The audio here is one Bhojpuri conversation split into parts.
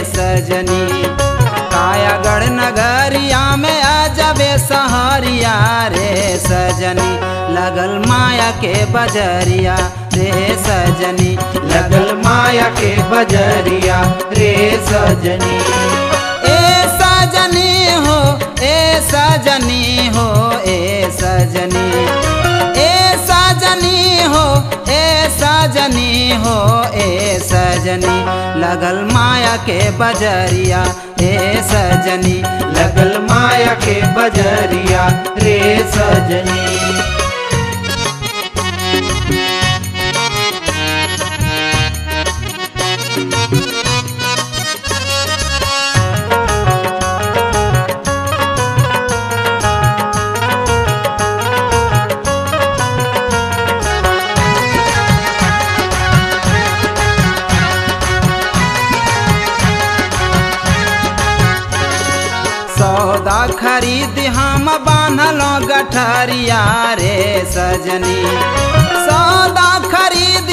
सजनी। कायागढ़ नगरिया में आजबे सहरिया रे सजनी, लगल माया के बजरिया रे सजनी, लगल माया के बजरिया रे सजनी। ए सजनी हो, ए सजनी हो, ए सजनी, ए सजनी हो, ए सजनी हो, ए सजनी, लगल माया के बजरिया रे सजनी, लगल माया के बजरिया रे सजनी। सौदा खरीद हम बांधलो गठरिया रे सजनी, सौदा खरीद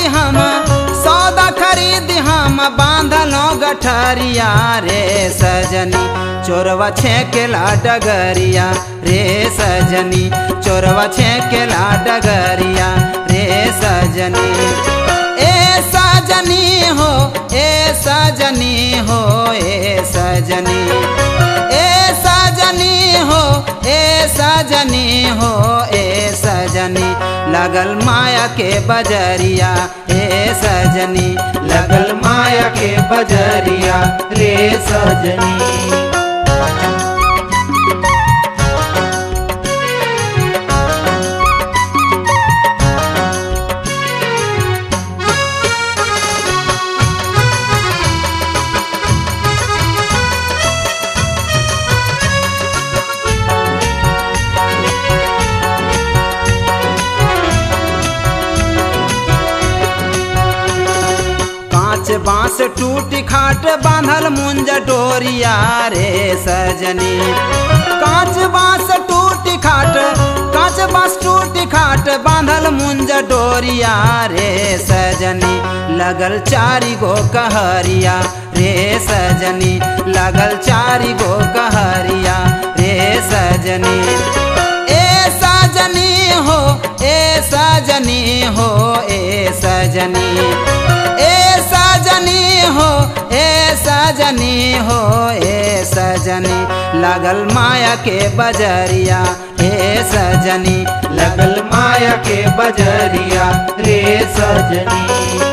हम बांधलो गठरिया रे सजनी, चोरवा छेकेला डगरिया रे सजनी, चोरवा छेकेला डगरिया रे सजनी। ए सजनी हो, ए सजनी हो, ए सजनी, ए सजनी हो, ए सजनी हो, ए सजनी, लगल माया के बजरिया रे सजनी, लगल माया के बजरिया रे सजनी। बांस टूटी खाट बांधल मुंज डोरिया रे सजनी, कांच बांस टूटी खाट, कांच बांस टूटी खाट बांधल मुंज डोरिया रे सजनी, लगल चारी गो कहरिया रे सजनी, लगल चारी गो कहरिया रे सजनी। ए सजनी हो, ए सजनी हो, ए सजनी, ए सजनी हो, ए सजनी हो, ए सजनी, लगल माया के बजरिया रे सजनी, लगल माया के बजरिया रे सजनी।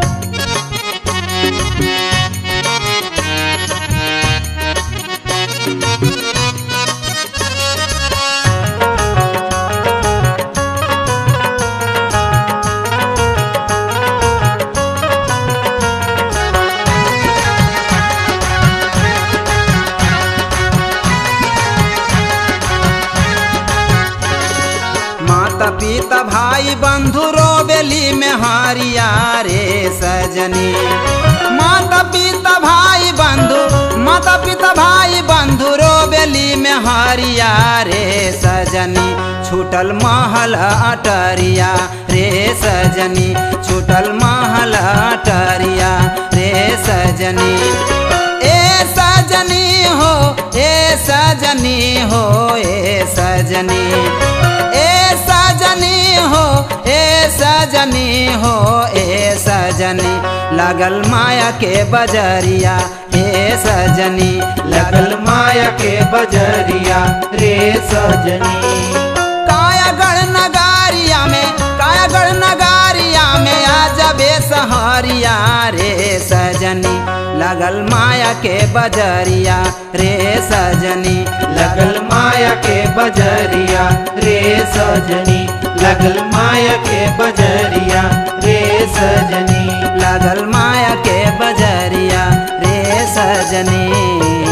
माता पिता भाई बंधु रोबेली में हारिया रे सजनी, माता पिता भाई बंधु, माता पिता भाई बंधु रोबेली में हारिया रे सजनी, छूटल महल अटरिया रे सजनी, छूटल महल अटरिया रे सजनी। ए सजनी हो, ए सजनी हो, ए सजनी, ए सजनी हो, ए सजनी हो, ए सजनी, लगल माया के बजरिया रे सजनी, लगल माया के बजरिया रे सजनी। कायागढ़ नगरिया में, कायागढ़ नगरिया में आजबे सहरिया रे सजनी, लगल माया के बजरिया रे सजनी, लगल माया के बजरिया रे सजनी, लगल माया के बजरिया रे सजनी, लगल माया के बजरिया रे सजनी।